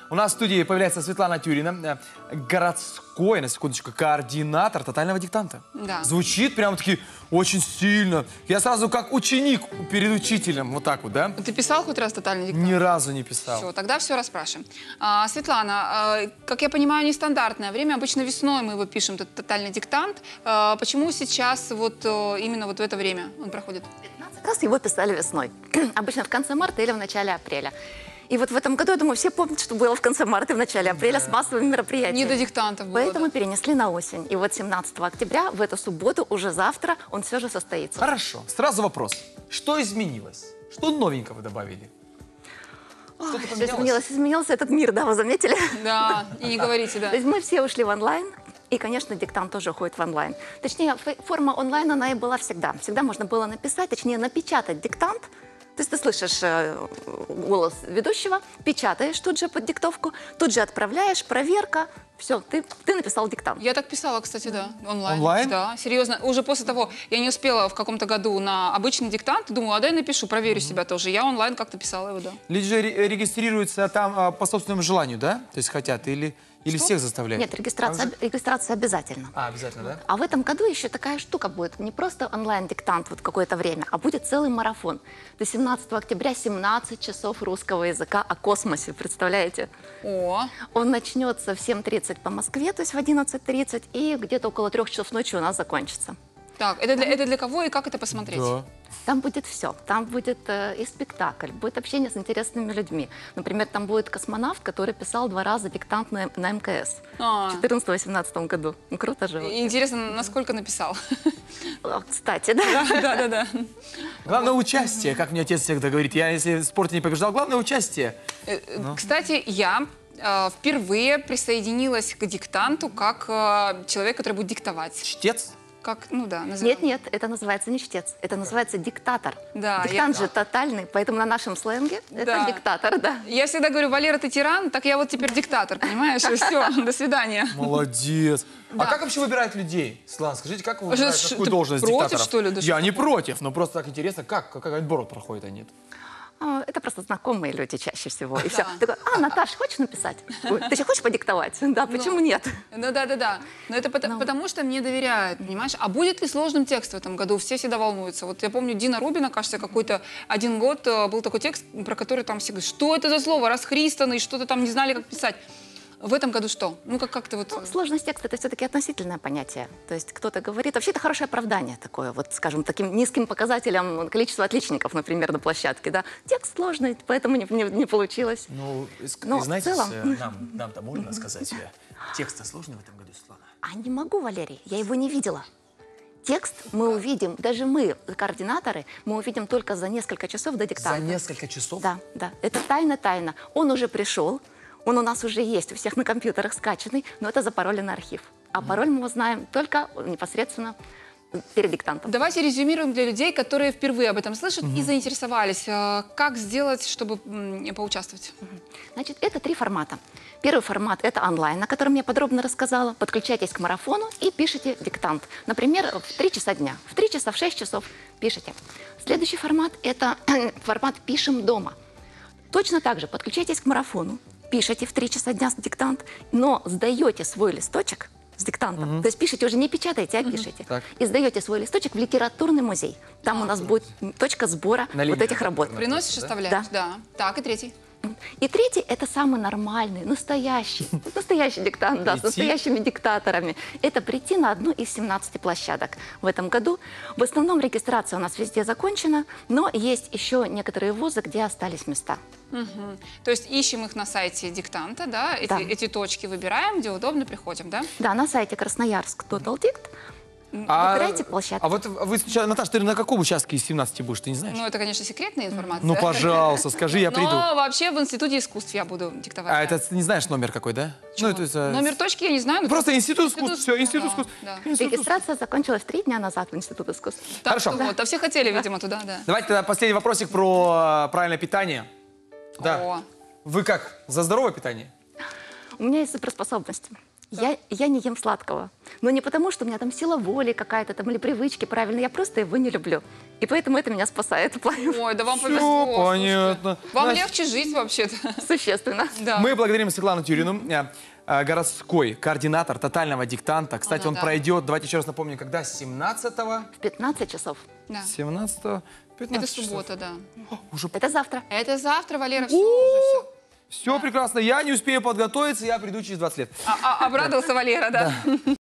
У нас в студии появляется Светлана Тюрина, городской, на секундочку, координатор тотального диктанта. Да. Звучит прям-таки очень сильно. Я сразу как ученик перед учителем, вот так вот, да? Ты писал хоть раз тотальный диктант? Ни разу не писал. Все, тогда все расспрашиваем. Светлана, как я понимаю, нестандартное время. Обычно весной мы его пишем, этот тотальный диктант. Почему сейчас вот именно вот в это время он проходит? 15 раз его писали весной. Обычно в конце марта или в начале апреля. И вот в этом году, я думаю, все помнят, что было в конце марта и в начале апреля с массовыми мероприятиями. Не до диктантов было. Поэтому да? перенесли на осень. И вот 17 октября, в эту субботу, уже завтра, он все же состоится. Хорошо. Сразу вопрос. Что изменилось? Что новенького добавили? Что-то поменялось? Изменился этот мир, да, вы заметили? Да, и не говорите, да. То есть мы все ушли в онлайн. И, конечно, диктант тоже уходит в онлайн. Точнее, форма онлайн, она и была всегда. Всегда можно было написать, точнее, напечатать диктант. То есть ты слышишь голос ведущего, печатаешь тут же под диктовку, тут же отправляешь, проверка, все, ты написал диктант. Я так писала, кстати, да, онлайн. Онлайн? Да, серьезно. Уже после того, я не успела в каком-то году на обычный диктант, думаю, а дай напишу, проверю себя тоже. Я онлайн как-то писала его, да. Люди же регистрируются там по собственному желанию, да? То есть хотят или всех заставляют? Нет, регистрация обязательно. Обязательно, да? А в этом году еще такая штука будет. Не просто онлайн-диктант вот какое-то время, а будет целый марафон. До 17 октября 17 часов русского языка о космосе, представляете? О, Он начнется в 7:30 по Москве, то есть в 11:30, и где-то около 3 часов ночи у нас закончится. так, это для кого и как это посмотреть? Да. Там будет все. Там будет и спектакль, будет общение с интересными людьми. Например, там будет космонавт, который писал 2 раза диктант на МКС в 14-18 году. Ну, круто же. вообще. Интересно, насколько написал? Кстати, да. Да. Главное участие, как мне отец всегда говорит. Я, если в спорте не побеждал, главное участие. Кстати, я впервые присоединилась к диктанту как человек, который будет диктовать. Чтец? Как, ну да, назовем. Нет, это называется не чтец, это называется диктатор. Да, Диктант же тотальный, поэтому на нашем сленге это Да. диктатор, да. Я всегда говорю, Валера, ты тиран, так я вот теперь диктатор, понимаешь? И все, до свидания. Молодец. А Да. как вообще выбирают людей? Светлана, скажите, как вы Что, выбираете какую ты должность против, диктатора? что ли, да Я что не такое? против, но просто так интересно, как отбор проходит, а нет? Это просто знакомые люди чаще всего. И все. Такой, Наташ, хочешь написать? Ой, ты еще хочешь подиктовать? Да, почему нет? Ну да. Но это потому, что мне доверяют, понимаешь? А будет ли сложным текст в этом году? Все всегда волнуются. Вот я помню, Дина Рубина, кажется, какой-то один год был такой текст, про который там все говорят, что это за слово, расхристанный, что-то там не знали, как писать. В этом году что? Ну, как-то вот... Сложность текста – это все-таки относительное понятие. То есть кто-то говорит, вообще это хорошее оправдание такое, вот, скажем, таким низким показателем количества отличников, например, на площадке, да. Текст сложный, поэтому не получилось. Ну, Но знаете, в целом... нам-то можно сказать, текст-то сложный в этом году, Светлана? А не могу, Валерий, я его не видела. Текст мы увидим, даже мы, координаторы, мы увидим только за несколько часов до диктанта. За несколько часов? Да. Это тайна. Он уже пришел, он у нас уже есть, у всех на компьютерах скачанный, но это запароленный архив. А пароль мы узнаем только непосредственно перед диктантом. Давайте резюмируем для людей, которые впервые об этом слышат и заинтересовались. Как сделать, чтобы поучаствовать? Значит, это 3 формата. Первый формат – это онлайн, о котором я подробно рассказала. Подключайтесь к марафону и пишите диктант. Например, в 3 часа дня. В 3 часа, в 6 часов пишите. Следующий формат – это формат «Пишем дома». Точно так же подключайтесь к марафону, пишите в 3 часа дня диктант, но сдаете свой листочек с диктантом. То есть пишите, уже не печатаете, а пишите. Так. И сдаете свой листочек в литературный музей. Там у нас будет точка сбора На вот этих работ. Приносишь, оставляешь? Да. Так, и третий. И третий – это самый нормальный, настоящий диктант, да, с Прийти? настоящими диктаторами. Это прийти на одну из 17 площадок в этом году. В основном регистрация у нас везде закончена, но есть еще некоторые вузы, где остались места. Мгм. То есть ищем их на сайте диктанта, да? Да. Эти точки выбираем, где удобно, приходим, да? Да, на сайте Красноярск Total Dict. Выбирайте площадку. А вот вы, Наташа, ты на каком участке из 17 будешь, ты не знаешь? Ну, это, конечно, секретная информация. Ну, пожалуйста, скажи, я приду. Но вообще в Институте искусств я буду диктовать. А да. это ты не знаешь номер какой, да? Чего? Ну, это, Номер точки я не знаю. но Просто институт искусств, все, институт искусств. Да. Регистрация закончилась 3 дня назад в Институт искусств. Так Хорошо. что вот, а все хотели, видимо, туда, да. Давайте тогда последний вопросик про правильное питание. Да. О. Вы как, за здоровое питание? У меня есть суперспособность. Я не ем сладкого. Но не потому, что у меня там сила воли какая-то там или привычки правильно. Я просто его не люблю. И поэтому это меня спасает в плане Ой, да вам Всё повезло. слушайте. понятно. Вам Настя, легче жить вообще-то. существенно. Да. Мы благодарим Светлану Тюрину, городской координатор тотального диктанта. Кстати, он да. пройдет, давайте еще раз напомним, когда? 17-го? В 15 часов. Да. 17-го? 15 Это часов. суббота, да. Уже Это завтра. Это завтра, Валера, все уже все. все прекрасно. Я не успею подготовиться, я приду через 20 лет. Обрадовался Валера, да.